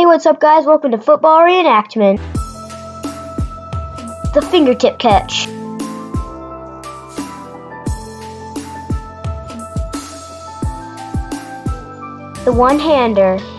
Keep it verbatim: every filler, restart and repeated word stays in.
Hey, what's up guys? Welcome to Football Reenactment. The fingertip catch. The one-hander.